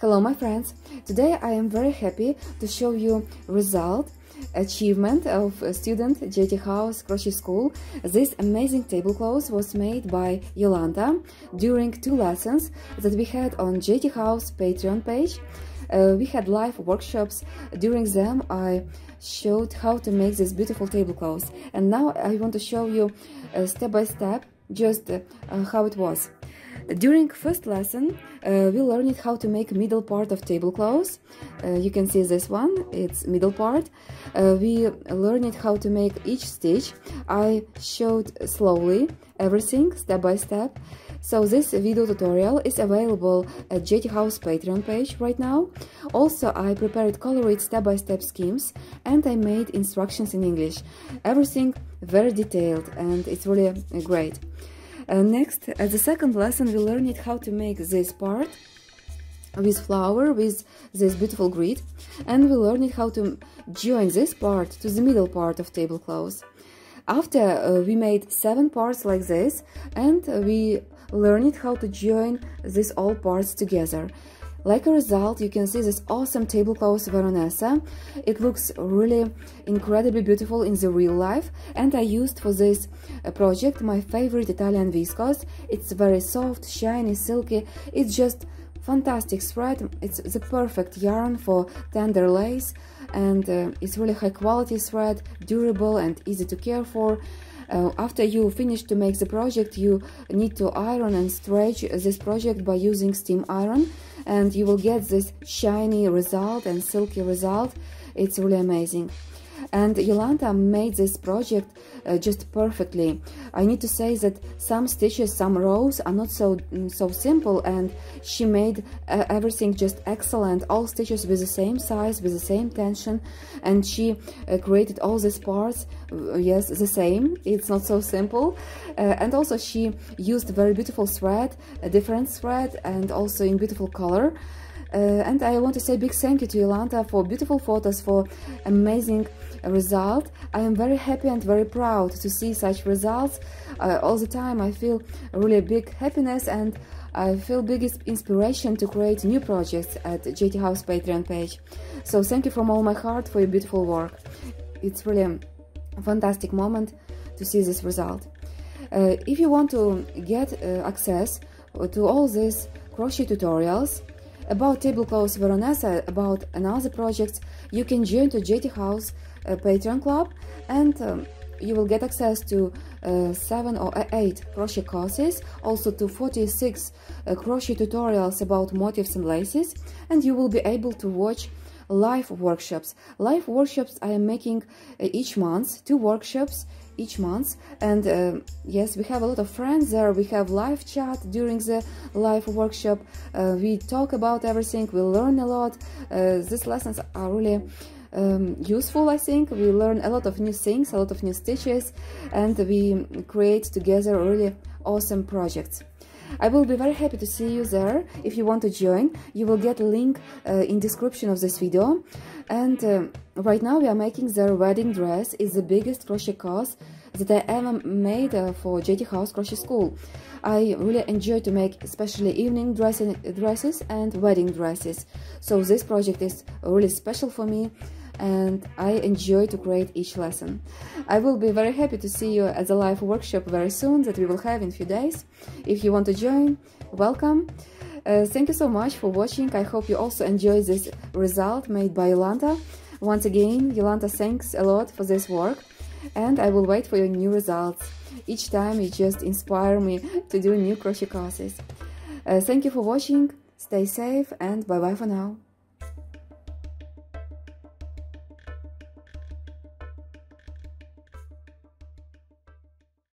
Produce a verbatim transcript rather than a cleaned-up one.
Hello my friends, today I am very happy to show you result, achievement of a student J T House Crochet School. This amazing tablecloth was made by Yolanta during two lessons that we had on J T House Patreon page. Uh, we had live workshops. During them I showed how to make this beautiful tablecloth, and now I want to show you uh, step by step just uh, uh, how it was. During first lesson, uh, we learned how to make middle part of tablecloth. Uh, you can see this one, it's middle part. Uh, we learned how to make each stitch. I showed slowly everything, step by step. So this video tutorial is available at J T House Patreon page right now. Also, I prepared colored step-by-step schemes and I made instructions in English. Everything very detailed and it's really uh, great. Uh, next, at the second lesson, we learned how to make this part with flower, with this beautiful grid, and we learned how to join this part to the middle part of tablecloth. After, uh, we made seven parts like this, and uh, we learned how to join these all parts together. Like a result, you can see this awesome tablecloth Veronese. It looks really incredibly beautiful in the real life, and I used for this project my favorite Italian viscose. It's very soft, shiny, silky. It's just fantastic thread. It's the perfect yarn for tender lace, and uh, it's really high quality thread, durable and easy to care for. Uh, after you finish to make the project, you need to iron and stretch this project by using steam iron, and you will get this shiny result and silky result. It's really amazing. And Yolanta made this project uh, just perfectly. I need to say that some stitches, some rows are not so so simple, and she made uh, everything just excellent. All stitches with the same size, with the same tension, and she uh, created all these parts, uh, yes, the same. It's not so simple. Uh, and also she used very beautiful thread, a different thread, and also in beautiful color. Uh, and I want to say big thank you to Yolanta for beautiful photos, for amazing result. I am very happy and very proud to see such results. Uh, all the time I feel really big happiness, and I feel biggest inspiration to create new projects at J T House Patreon page. So thank you from all my heart for your beautiful work. It's really a fantastic moment to see this result. Uh, if you want to get uh, access to all these crochet tutorials about tablecloth Veronese, about another projects, you can join to J T House uh, Patreon club, and um, you will get access to uh, seven or eight crochet courses, also to forty-six uh, crochet tutorials about motifs and laces, and you will be able to watch live workshops. Live workshops I am making uh, each month, two workshops each month, and uh, yes, we have a lot of friends there. We have live chat during the live workshop. Uh, we talk about everything, we learn a lot. Uh, these lessons are really um, useful, I think. We learn a lot of new things, a lot of new stitches, and we create together really awesome projects. I will be very happy to see you there. If you want to join, you will get a link uh, in description of this video. And uh, right now we are making their wedding dress. It's the biggest crochet course that I ever made uh, for J T House Crochet School. I really enjoy to make especially evening dressing, dresses and wedding dresses. So this project is really special for me, and I enjoy to create each lesson. I will be very happy to see you at the live workshop very soon that we will have in a few days. If you want to join, welcome. Uh, thank you so much for watching. I hope you also enjoy this result made by Yolanta. Once again, Yolanta, thanks a lot for this work, and I will wait for your new results. Each time you just inspire me to do new crochet courses. Uh, thank you for watching, stay safe, and bye bye for now.